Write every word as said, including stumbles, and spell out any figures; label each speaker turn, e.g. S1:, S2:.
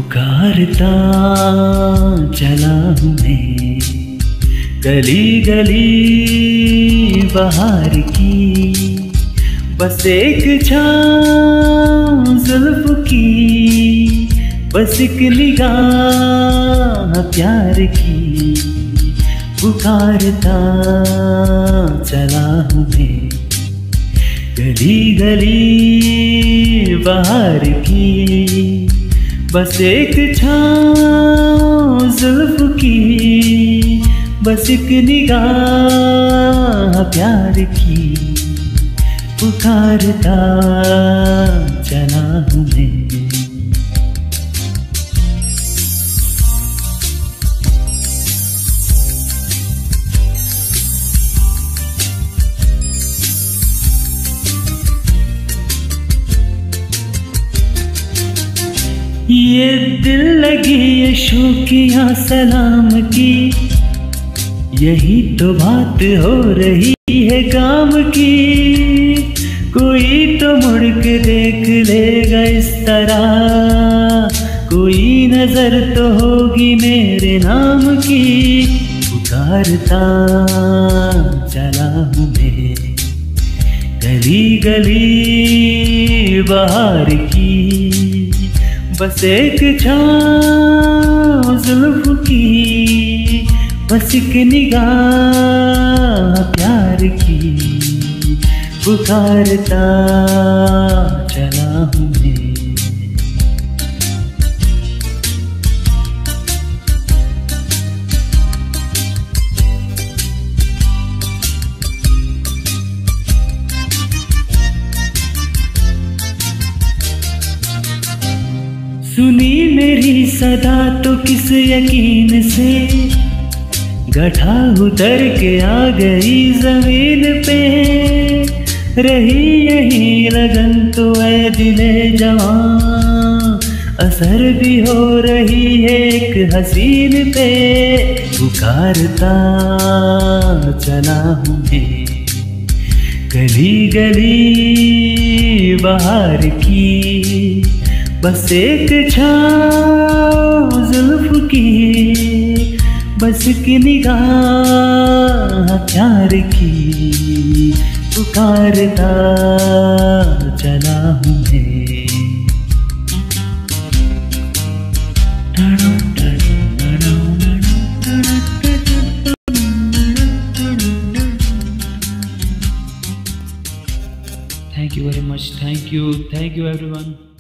S1: पुकारता चला हूँ मैं गली गली बहार की, बस एक छाँव जुल्फ की, बस एक निगाह प्यार की। पुकारता चला हूँ मैं गली गली बहार की, बस एक छाँव जुल्फ की, बस एक निगाह प्यार की। पुकारता चला हूँ मैं। ये दिल लगी ये शौकिया सलाम की, यही तो बात हो रही है काम की। कोई तो मुड़ के देख लेगा इस तरह, कोई नजर तो होगी मेरे नाम की। पुकारता चला हूँ मैं गली गली बहार की, बस एक छाँव जुल्फ की, बस एक निगाह प्यार की। पुकारता चला हूँ मैं। सुनी मेरी सदा तो किस यकीन से, गठा उतर के आ गई जमीन पे। रही यही लगन तो ऐ दिले जवां, असर भी हो रही है एक हसीन पे। पुकारता चला हूँ मैं गली गली बहार की, बस एक छाँव जुल्फ की, बस की निगाह प्यार की। पुकारता चला हूँ मैं। Thank you very much. Thank you. Thank you everyone.